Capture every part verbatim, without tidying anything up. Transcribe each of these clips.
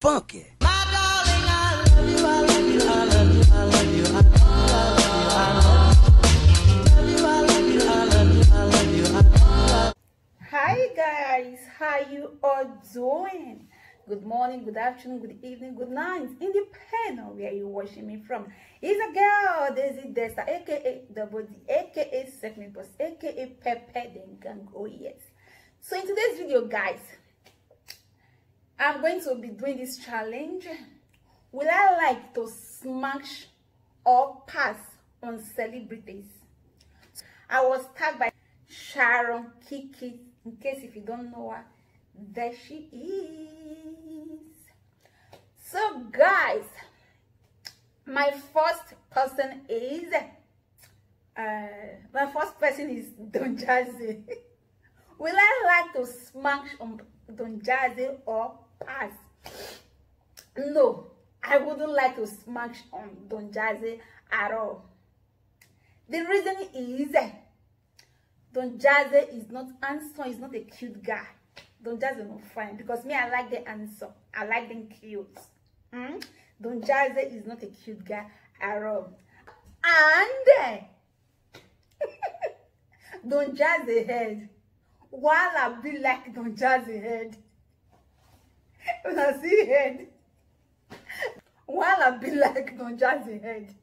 funky. My darling, I love you, I love you, I love you, I love you, I love you, I love you, I love you, I love you, I love you. Hi guys, how you all doing? Good morning, good afternoon, good evening, good night, independent on where you're watching me from. It's a girl, Daisy Desta, aka Double D, aka Second Boss, aka Pepe Then Gang. Oh yes. So in today's video, guys, I'm going to be doing this challenge. Will I like to smash or pass on celebrities? I was tagged by Sharon Kiki. In case if you don't know her, there she is. So guys, my first person is uh my first person is Don Jazzy. Will I like to smash on Don Jazzy or pass? No, I wouldn't like to smash on Don Jazzy at all. The reason is Don Jazzy is not handsome, is not a cute guy. Don Jazzy is not fine because me, I like the handsome. I like them cute. Mm? Don Jazzy is not a cute guy at all. And Don Jazzy head. While I be like Don Jazzy head. When I see head. While I be like Don Jazzy head.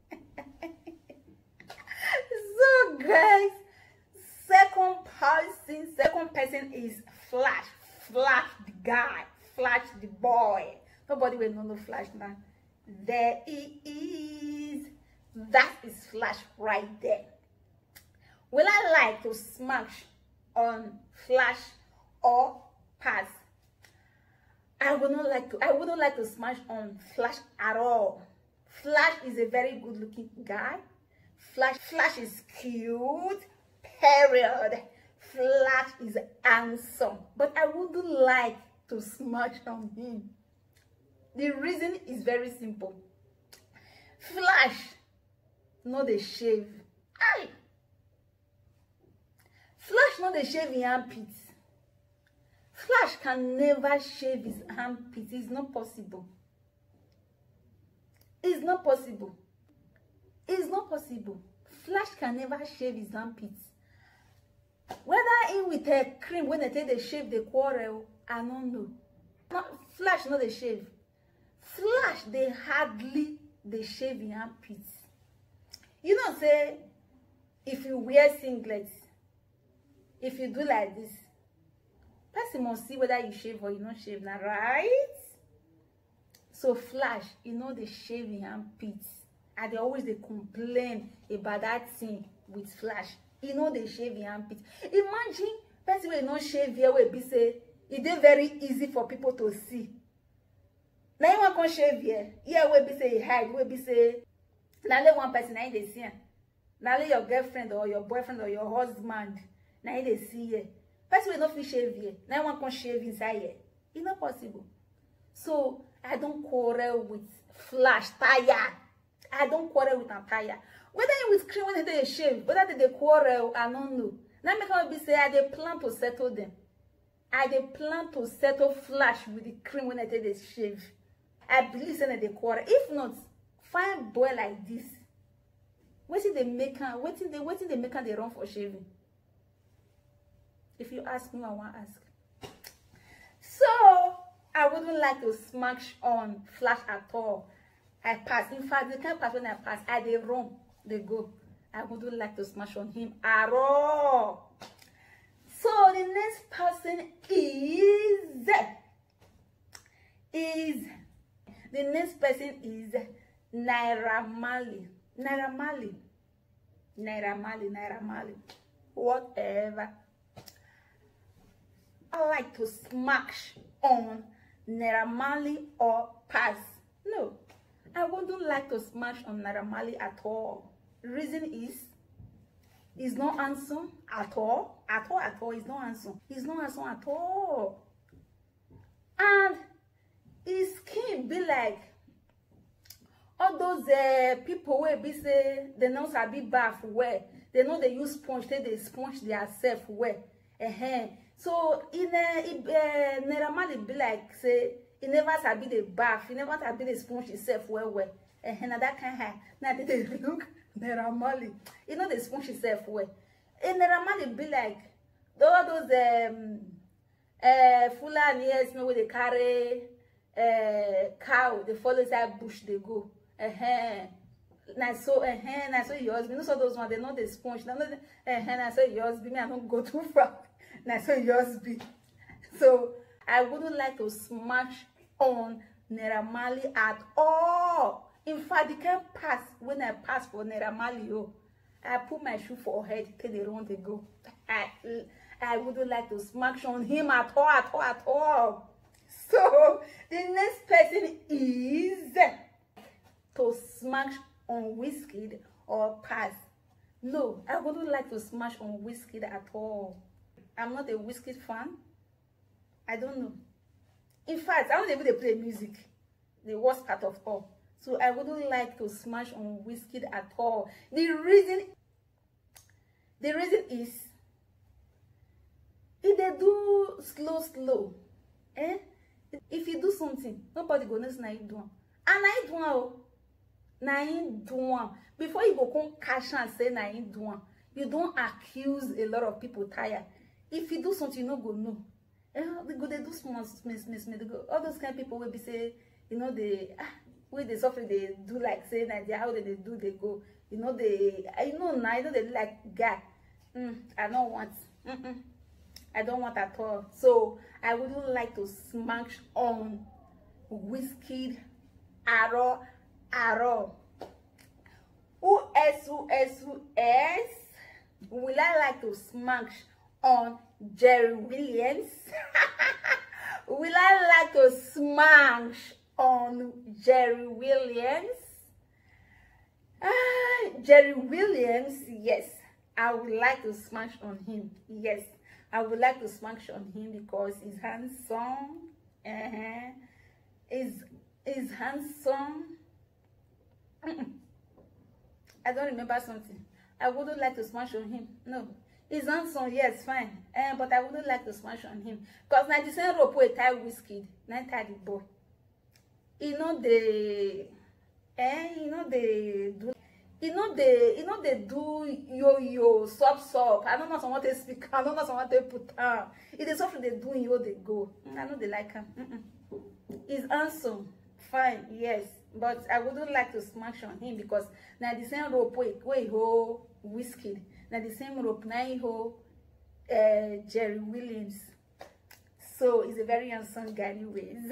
So guys, second person, second person is Flash. Flash the guy. Flash the boy. Nobody will know no Flash now. There he is. That is Flash right there. Will I like to smash on Flash or pass? I would not like to. I wouldn't like to smash on Flash at all. Flash is a very good-looking guy. Flash, Flash is cute. Period. Flash is handsome, but I wouldn't like to smash on him. The reason is very simple. Flash, no dey shave. Aye. Flash no dey shave his armpits. Flash can never shave his armpits. It's not possible. It's not possible. It's not possible. Flash can never shave his armpits. Whether in with a cream when they take the shave the quarrel, I don't know. No, Flash no dey shave. Flash they hardly they shave in armpits. You know say if you wear singlets, if you do like this, person must see whether you shave or you not shave now, right? So Flash, you know they shave in armpits. And they always they complain about that thing with Flash. You know they shave in armpits. Imagine person will not shave here where be say it is very easy for people to see. Now you want to shave here. Here where be say hide, where be say now let one person now they see. Now let your girlfriend or your boyfriend or your husband now they see here. Person will not fit shave here. Now you want to shave inside here. It's not possible. So I don't quarrel with Flash tire. I don't quarrel with an tire. Whether you with cream when they shave, whether they quarrel, I don't know. Now make me be say I they plan to settle them. I they plan to settle Flash with the cream when they shave. I believe say they quarrel. If not, find boy like this. Waiting they make her, waiting they waiting they make her they run for shaving. If you ask me, I want to ask. So I wouldn't like to smash on Flash at all. I pass. In fact, the kind of pass when I pass, I they run, they go. I wouldn't like to smash on him at all. So the next person is is the next person is Naira Marley. Naira Marley. Naira Marley. Naira Marley. Whatever. I like to smash on Naira Marley or pass. No. I wouldn't like to smash on Naira Marley at all. Reason is, he's not handsome at all. At all, at all, he's not handsome. He's not handsome at all. And his skin be like, all those uh, people where be say, they know sabi bath well. They know they use sponge, they, they sponge themselves well. Uh -huh. So, in uh, uh, Naira Marley be like, say, He never sabi the bath. He never sabi the sponge himself well well. And na that kind of now they look Naira Marley. You know the sponge himself well. And Naira Marley be like all those um uh Fulani yes no where they carry uh cow. They follow inside bush. They go. Uh -huh. Na so uh -huh, na so yours. You know so those ones they know the sponge. They know the, uh -huh, na so yours be. Me I don't go too far. Na so yours be. So I wouldn't like to smash on Naira Marley at all. In fact, the can pass when I pass for Naira Marley. Oh, I put my shoe for her till they want to go. I I wouldn't like to smash on him at all, at all, at all. So the next person is to smash on Wizkid or pass. No, I wouldn't like to smash on Wizkid at all. I'm not a Wizkid fan. I don't know. In fact, I don't even they play music. The worst part of all. So I wouldn't like to smash on Wizkid at all. The reason, the reason is, if they do slow, slow, eh? If you do something, nobody go know na you do. And I do oh, na you do. Before you go come cash and say na you do, you don't accuse a lot of people tired. If you do something, you no go know. Eh, they go they do small, small, small, small. They go all those kind of people will be say, you know, they ah, where they suffer, they do like say that they how they, they do they go, you know they I know now, I know they like guy. Mm, I don't want. Mm -mm. I don't want at all. So I wouldn't like to smash on Wizkid at all, at all. Who else? Who else? Who else? Will I like to smash on Jerry Williams? Will I like to smash on Jerry Williams? Ah, Jerry Williams, yes. I would like to smash on him. Yes, I would like to smash on him because he's handsome. Uh-huh. He's, he's handsome. I don't remember something. I wouldn't like to smash on him. No. He's handsome, yes, fine. Uh, but I wouldn't like to smash on him. Because now the same rope with tie Wizkid, not tie the boy. You know the eh, you know the do you know the you know they do yo yo sub sub. I don't know someone they speak, I don't know someone they put on. It is something they do yo they go. I know they like him. Mm -mm. He's handsome, fine, yes. But I wouldn't like to smash on him because now the same rope wait wait ho Wizkid. Now the same rope now ho uh, Jerry Williams. So he's a very handsome guy anyways.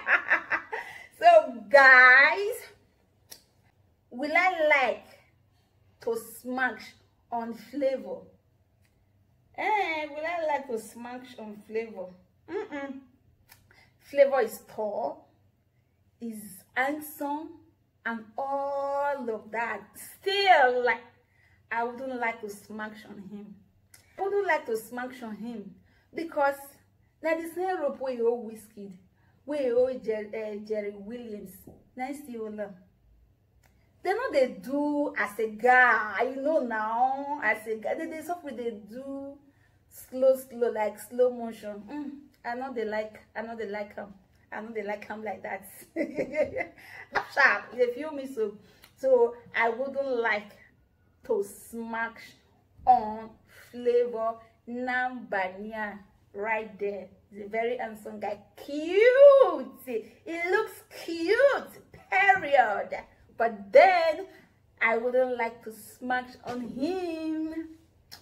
So guys, will I like to smash on Flavor? Eh, will I like to smash on Flavor? Mm-mm. Flavor is tall, is handsome, and all of that. Still, like, I wouldn't like to smash on him. I wouldn't like to smash on him because now the same rope where you Wizkid. Wait, oh, Jerry, uh, Jerry Williams. Nice to you, love. They know they do as a guy, you know now, as a guy. They, they suffer, they do slow, slow, like slow motion. Mm, I know they like, I know they like him. I know they like him like that. Sharp, they feel me so. So I wouldn't like to smash on Flavor Nambania right there. He's a very handsome guy. Cute. He looks cute. Period. But then I wouldn't like to smash on him.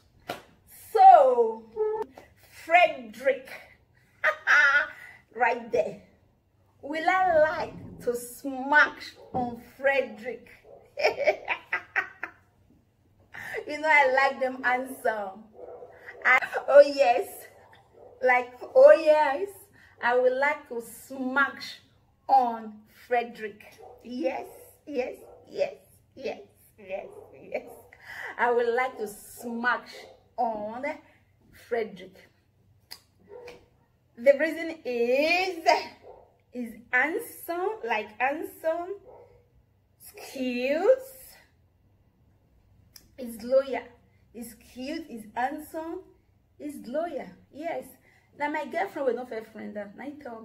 So Frederick. Right there. Will I like to smash on Frederick? You know I like them handsome. I, oh yes. Like, oh yes, I would like to smash on Frederick. Yes, yes, yes, yes, yes, yes. I would like to smash on Frederick. The reason is, is handsome, like handsome, cute, is loyal, is cute, is handsome, is loyal. Yes. Now my girlfriend will not fair friend that. Now you tell me.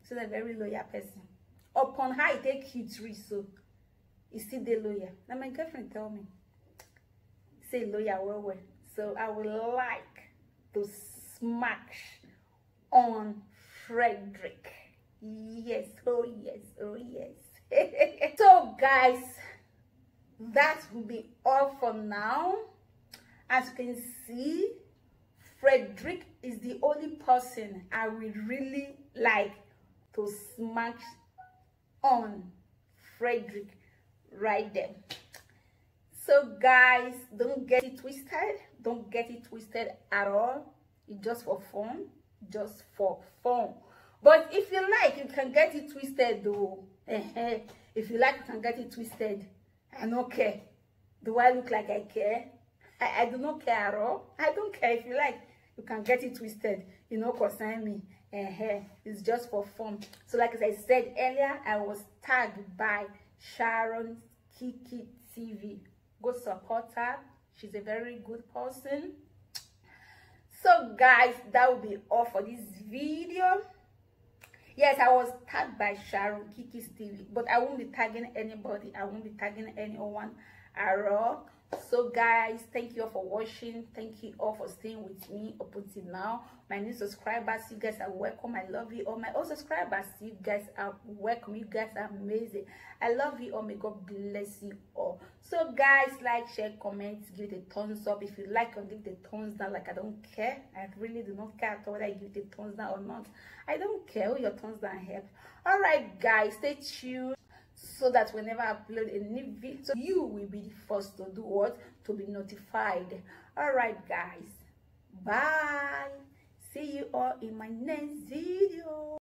she's a very loyal person. Upon her, I take kids reach, so you still dey loyal. Now my girlfriend tell me, say loyal well well. So I would like to smash on Frederick. Yes, oh yes, oh yes. So guys, that will be all for now. As you can see, Frederick is the only person I would really like to smash on. Frederick right there. So guys, don't get it twisted. Don't get it twisted at all. It's just for fun. Just for fun. But if you like, you can get it twisted though. If you like, you can get it twisted. I don't care. Do I look like I care? I, I do not care at all. I don't care. If you like, you can get it twisted. You know, concern me. Uh-huh. It's just for fun. So like as I said earlier, I was tagged by Sharon Kiki T V. Go support her. She's a very good person. So guys, that will be all for this video. Yes, I was tagged by Sharon Kiki's T V, but I won't be tagging anybody. I won't be tagging anyone at all. So guys, thank you all for watching. Thank you all for staying with me up until now. My new subscribers, you guys are welcome. I love you all. My old subscribers, you guys are welcome. You guys are amazing. I love you all. May God bless you all. So guys, like, share, comment, give it a thumbs up. If you like, I'll give it a thumbs down. Like, I don't care. I really do not care at all whether I give it a thumbs down or not. I don't care who your thumbs down help. All right guys, stay tuned, so that whenever I upload a new video, you will be the first to do what? To be notified. All right guys, bye. See you all in my next video.